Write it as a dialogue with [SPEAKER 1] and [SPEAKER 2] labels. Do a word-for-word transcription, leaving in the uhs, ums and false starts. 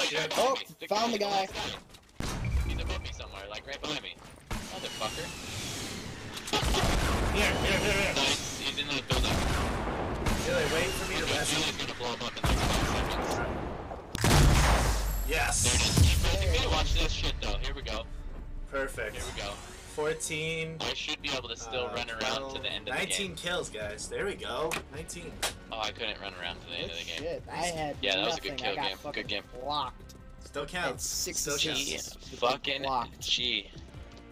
[SPEAKER 1] shit.
[SPEAKER 2] Oh, found the guy.
[SPEAKER 3] He's above me somewhere, like right behind me. Motherfucker.
[SPEAKER 1] Here, here, here, here.
[SPEAKER 3] Nice, he's in the building.
[SPEAKER 1] Really, wait for me to rest.
[SPEAKER 3] He's gonna blow him up in like five seconds.
[SPEAKER 1] Yes.
[SPEAKER 3] There it is. You need to watch this shit though. Here we go.
[SPEAKER 1] Perfect.
[SPEAKER 3] Here we go.
[SPEAKER 1] fourteen.
[SPEAKER 3] I should be able to still
[SPEAKER 1] uh,
[SPEAKER 3] run around to the end of the game.
[SPEAKER 1] nineteen kills, guys. There we go. nineteen.
[SPEAKER 3] Oh, I couldn't run around to the end
[SPEAKER 2] Good
[SPEAKER 3] of the game.
[SPEAKER 2] shit. I had
[SPEAKER 3] Yeah, that was a
[SPEAKER 2] nothing.
[SPEAKER 3] good kill
[SPEAKER 2] I got
[SPEAKER 3] game.
[SPEAKER 2] fucking
[SPEAKER 3] Good game.
[SPEAKER 2] blocked.
[SPEAKER 1] Still
[SPEAKER 2] Had
[SPEAKER 1] counts.
[SPEAKER 2] six
[SPEAKER 1] Still
[SPEAKER 2] assists.
[SPEAKER 1] counts.
[SPEAKER 3] Fucking
[SPEAKER 2] Blocked.
[SPEAKER 3] G.